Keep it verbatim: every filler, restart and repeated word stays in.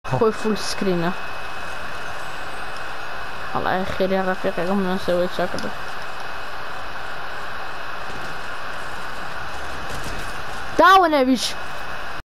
اخوي فول سكرين. الله يا خير يا رفيقي، قمنا نسوي شكله. داون يا بيش.